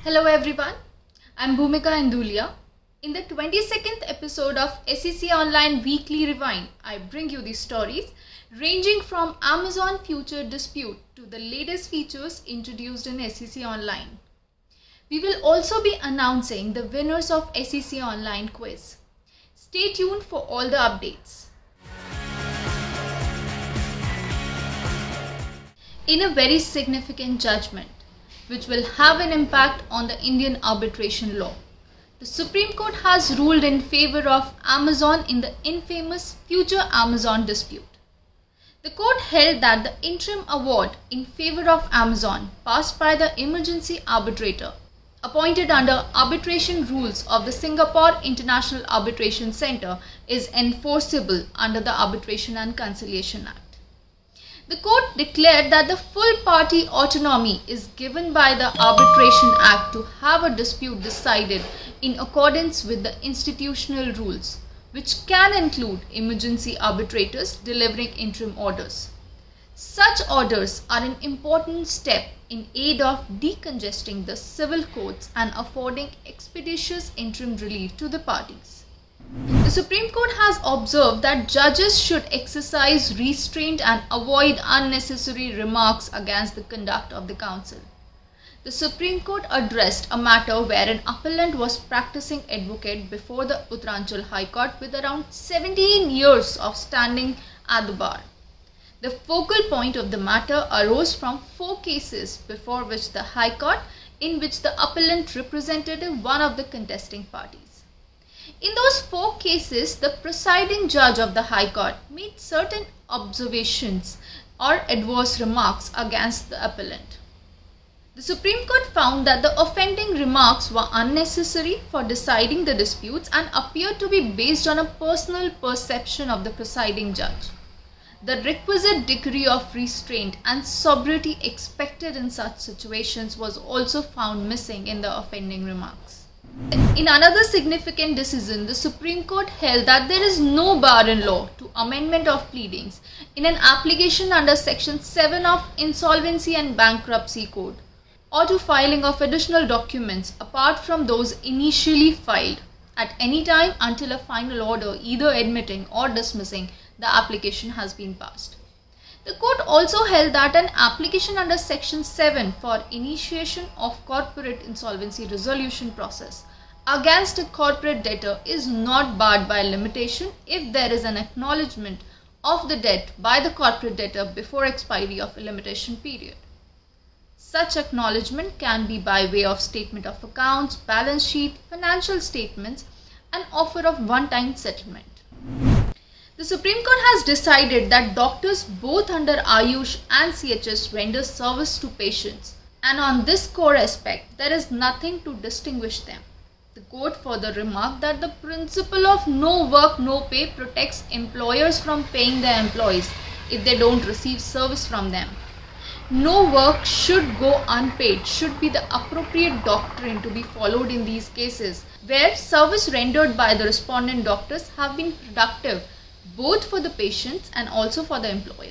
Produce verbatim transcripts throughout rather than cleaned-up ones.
Hello everyone, I'm Bhumika Indulia. In the twenty-second episode of S E C Online Weekly Rewind, I bring you the stories ranging from Amazon future dispute to the latest features introduced in S E C Online. We will also be announcing the winners of S E C Online quiz. Stay tuned for all the updates. In a very significant judgment, which will have an impact on the Indian arbitration law, the Supreme Court has ruled in favor of Amazon in the infamous Future Amazon dispute. The court held that the interim award in favor of Amazon passed by the emergency arbitrator appointed under arbitration rules of the Singapore International Arbitration Centre is enforceable under the Arbitration and Conciliation Act. The court declared that the full party autonomy is given by the Arbitration Act to have a dispute decided in accordance with the institutional rules, which can include emergency arbitrators delivering interim orders. Such orders are an important step in aid of decongesting the civil courts and affording expeditious interim relief to the parties. The Supreme Court has observed that judges should exercise restraint and avoid unnecessary remarks against the conduct of the counsel. The Supreme Court addressed a matter where an appellant was practicing advocate before the Uttaranchal High Court with around seventeen years of standing at the bar. The focal point of the matter arose from four cases before which the High Court, in which the appellant represented one of the contesting parties. In those four cases, the presiding judge of the High Court made certain observations or adverse remarks against the appellant. The Supreme Court found that the offending remarks were unnecessary for deciding the disputes and appeared to be based on a personal perception of the presiding judge. The requisite degree of restraint and sobriety expected in such situations was also found missing in the offending remarks. In another significant decision, the Supreme Court held that there is no bar in law to amendment of pleadings in an application under Section seven of Insolvency and Bankruptcy Code or to filing of additional documents apart from those initially filed at any time until a final order either admitting or dismissing the application has been passed. The court also held that an application under Section seven for initiation of corporate insolvency resolution process against a corporate debtor is not barred by limitation if there is an acknowledgement of the debt by the corporate debtor before expiry of a limitation period. Such acknowledgement can be by way of statement of accounts, balance sheet, financial statements, and offer of one-time settlement. The Supreme Court has decided that doctors both under Ayush and C H S render service to patients, and on this core aspect there is nothing to distinguish them. The court further remarked that the principle of no work, no pay protects employers from paying their employees if they don't receive service from them. No work should go unpaid should be the appropriate doctrine to be followed in these cases where service rendered by the respondent doctors have been productive both for the patients and also for the employer.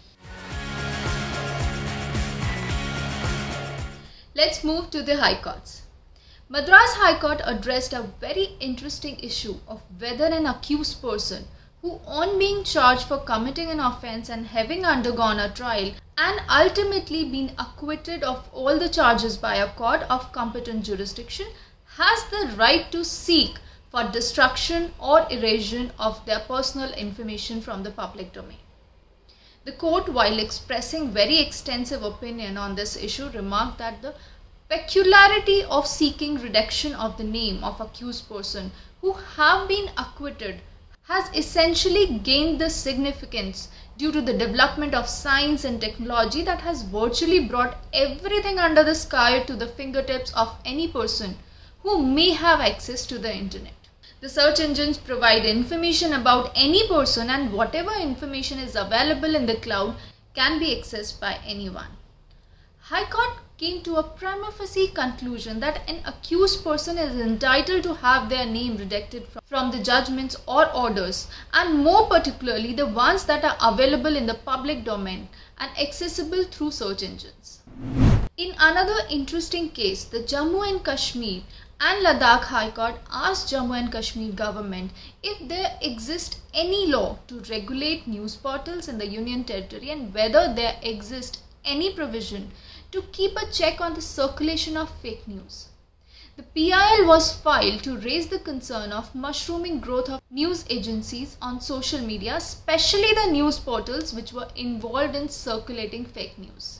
Let's move to the High Courts. Madras High Court addressed a very interesting issue of whether an accused person who, on being charged for committing an offence and having undergone a trial and ultimately been acquitted of all the charges by a court of competent jurisdiction, has the right to seek for destruction or erosion of their personal information from the public domain. The court, while expressing very extensive opinion on this issue, remarked that the peculiarity of seeking redaction of the name of accused person who have been acquitted has essentially gained the significance due to the development of science and technology that has virtually brought everything under the sky to the fingertips of any person who may have access to the internet. The search engines provide information about any person, and whatever information is available in the cloud can be accessed by anyone. High Court came to a prima facie conclusion that an accused person is entitled to have their name redacted from the judgments or orders, and more particularly the ones that are available in the public domain and accessible through search engines. In another interesting case, the Jammu and Kashmir and Ladakh High Court asked Jammu and Kashmir government if there exists any law to regulate news portals in the Union Territory and whether there exists any provision to keep a check on the circulation of fake news. The P I L was filed to raise the concern of mushrooming growth of news agencies on social media, especially the news portals which were involved in circulating fake news.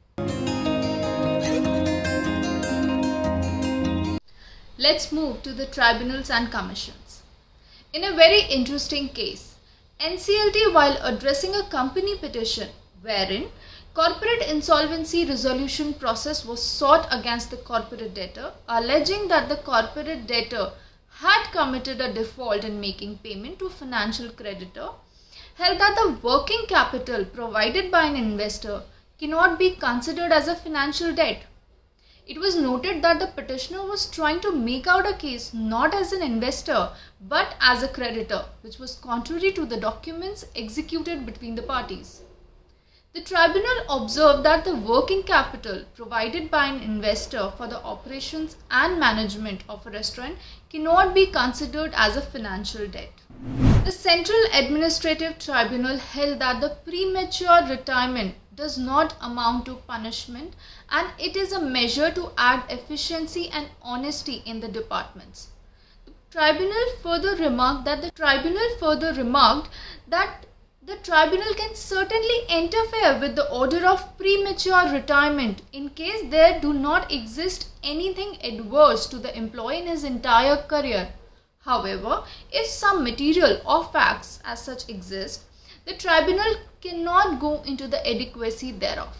Let's move to the tribunals and commissions. In a very interesting case, N C L T, while addressing a company petition wherein corporate insolvency resolution process was sought against the corporate debtor, alleging that the corporate debtor had committed a default in making payment to a financial creditor, held that the working capital provided by an investor cannot be considered as a financial debt. It was noted that the petitioner was trying to make out a case not as an investor but as a creditor, which was contrary to the documents executed between the parties. The tribunal observed that the working capital provided by an investor for the operations and management of a restaurant cannot be considered as a financial debt. The Central Administrative Tribunal held that the premature retirement does not amount to punishment and it is a measure to add efficiency and honesty in the departments. The tribunal further remarked that the tribunal further remarked that the tribunal can certainly interfere with the order of premature retirement in case there do not exist anything adverse to the employee in his entire career. However, if some material or facts as such exist, the tribunal cannot go into the adequacy thereof.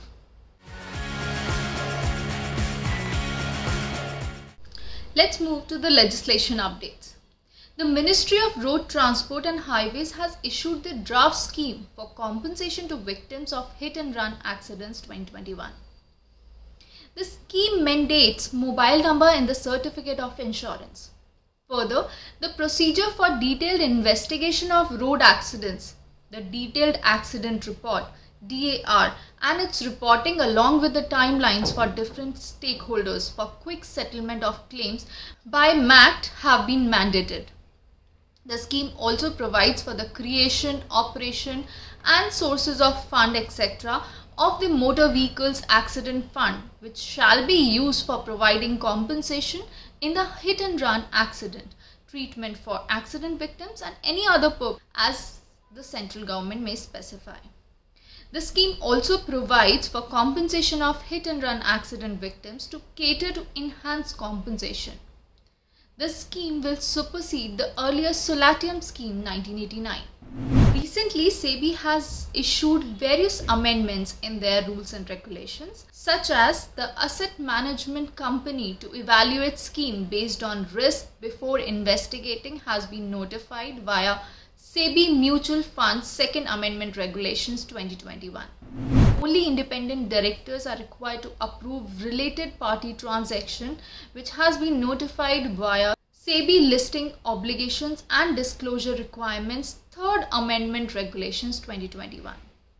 Let's move to the legislation updates. The Ministry of Road Transport and Highways has issued the draft scheme for compensation to victims of hit and run accidents twenty twenty-one. The scheme mandates mobile number in the certificate of insurance. Further, the procedure for detailed investigation of road accidents, the Detailed Accident Report D A R, and its reporting along with the timelines for different stakeholders for quick settlement of claims by M A C T have been mandated. The scheme also provides for the creation, operation and sources of fund et cetera of the Motor Vehicles Accident Fund, which shall be used for providing compensation in the hit and run accident, treatment for accident victims and any other purpose as the central government may specify. The scheme also provides for compensation of hit and run accident victims to cater to enhanced compensation. The scheme will supersede the earlier Solatium scheme nineteen eighty-nine. Recently, SEBI has issued various amendments in their rules and regulations, such as the Asset Management Company to evaluate scheme based on risk before investigating has been notified via SEBI Mutual Funds Second Amendment Regulations twenty twenty-one. Only independent directors are required to approve related party transaction, which has been notified via SEBI Listing Obligations and Disclosure Requirements Third Amendment Regulations twenty twenty-one.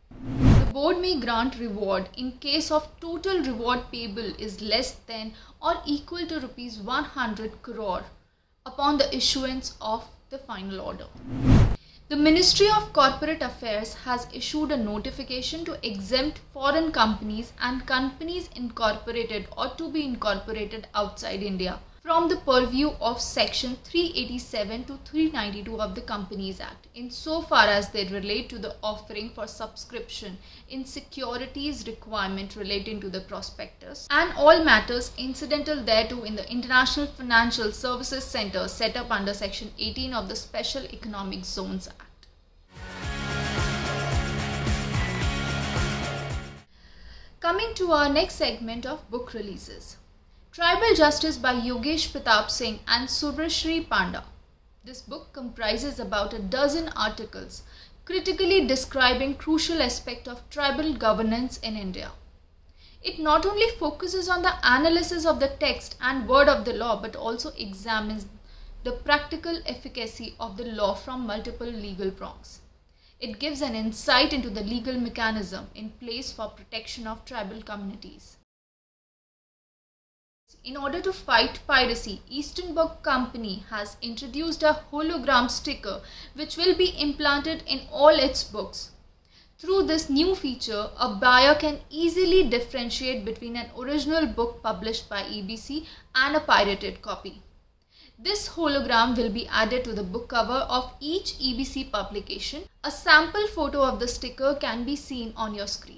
The board may grant reward in case of total reward payable is less than or equal to rupees one hundred crore upon the issuance of the final order. The Ministry of Corporate Affairs has issued a notification to exempt foreign companies and companies incorporated or to be incorporated outside India from the purview of Section three eighty-seven to three ninety-two of the Companies Act, insofar as they relate to the offering for subscription in securities requirement relating to the prospectus and all matters incidental thereto in the International Financial Services Center set up under Section eighteen of the Special Economic Zones Act. Coming to our next segment of book releases. Tribal Justice by Yogesh Pratap Singh and Subrashri Panda. This book comprises about a dozen articles critically describing crucial aspects of tribal governance in India. It not only focuses on the analysis of the text and word of the law, but also examines the practical efficacy of the law from multiple legal prongs. It gives an insight into the legal mechanism in place for protection of tribal communities. in order to fight piracy, Eastern Book Company has introduced a hologram sticker which will be implanted in all its books. Through this new feature, a buyer can easily differentiate between an original book published by E B C and a pirated copy. This hologram will be added to the book cover of each E B C publication. A sample photo of the sticker can be seen on your screen.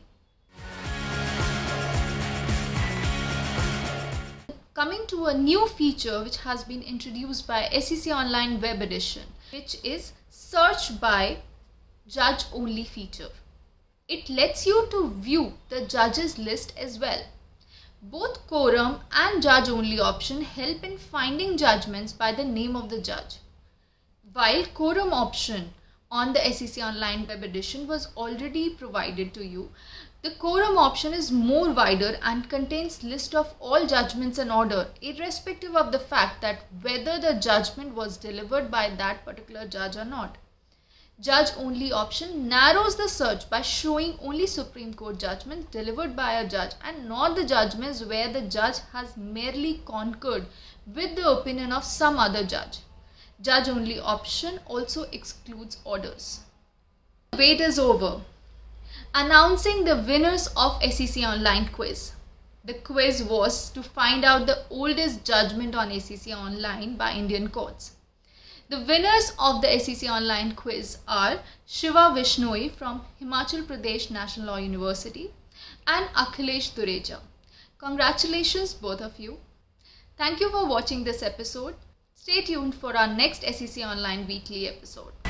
Coming to a new feature which has been introduced by S E C Online Web Edition, which is Search by Judge Only feature. It lets you to view the judges list as well. Both quorum and judge only option help in finding judgments by the name of the judge. While quorum option on the S E C Online Web Edition was already provided to you, the quorum option is more wider and contains list of all judgments in order, irrespective of the fact that whether the judgment was delivered by that particular judge or not. Judge only option narrows the search by showing only Supreme Court judgments delivered by a judge and not the judgments where the judge has merely concurred with the opinion of some other judge. Judge only option also excludes orders. The wait is over. Announcing the winners of S E C Online quiz. The quiz was to find out the oldest judgment on S E C Online by Indian courts. The winners of the S E C Online quiz are Shiva Vishnoi from Himachal Pradesh National Law University and Akhilesh Dureja. Congratulations both of you. Thank you for watching this episode. Stay tuned for our next S E C Online weekly episode.